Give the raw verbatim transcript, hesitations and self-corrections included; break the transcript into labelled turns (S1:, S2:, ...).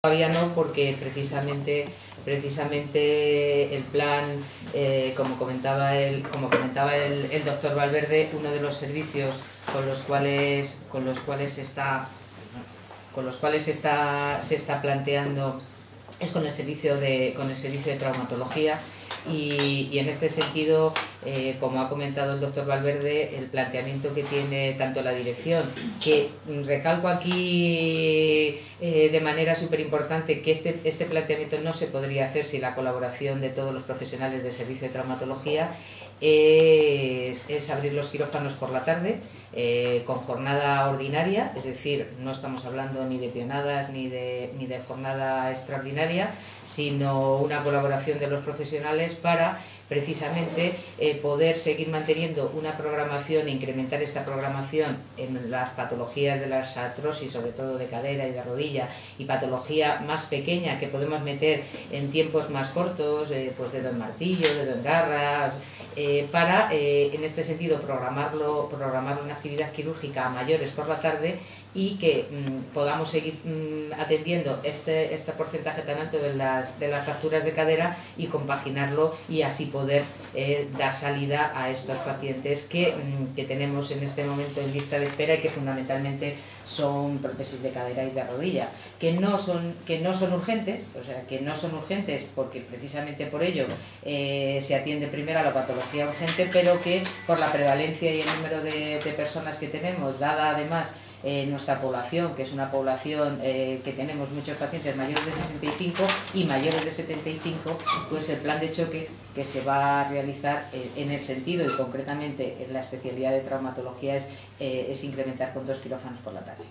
S1: Todavía no, porque precisamente, precisamente el plan, eh, como comentaba, el, como comentaba el, el doctor Valverde, uno de los servicios con los cuales, con los cuales, está, con los cuales se, está, se está planteando es con el servicio de, con el servicio de traumatología. Y, y en este sentido, eh, como ha comentado el doctor Valverde, el planteamiento que tiene tanto la dirección, que recalco aquí eh, de manera súper importante que este, este planteamiento no se podría hacer sin la colaboración de todos los profesionales del servicio de traumatología, es, es abrir los quirófanos por la tarde, eh, con jornada ordinaria, es decir, no estamos hablando ni de pionadas ni de, ni de jornada extraordinaria, sino una colaboración de los profesionales para precisamente eh, poder seguir manteniendo una programación e incrementar esta programación en las patologías de las artrosis, sobre todo de cadera y de rodilla, y patología más pequeña que podemos meter en tiempos más cortos, eh, pues dedo en martillo, dedo en garras, eh, para eh, en este sentido programarlo, programar una actividad quirúrgica a mayores por la tarde y que mmm, podamos seguir mmm, atendiendo este, este porcentaje tan alto de las, de las fracturas de cadera y compaginarlo y así poder eh, dar salida a estos pacientes que, mmm, que tenemos en este momento en lista de espera y que fundamentalmente son prótesis de cadera y de rodilla, que no son, que no son urgentes, o sea, que no son urgentes porque precisamente por ello eh, se atiende primero a la patología urgente, pero que por la prevalencia y el número de, de personas que tenemos, dada además Eh, nuestra población, que es una población eh, que tenemos muchos pacientes mayores de sesenta y cinco y mayores de setenta y cinco, pues el plan de choque que se va a realizar eh, en el sentido y concretamente en la especialidad de traumatología es, eh, es incrementar con dos quirófanos por la tarde.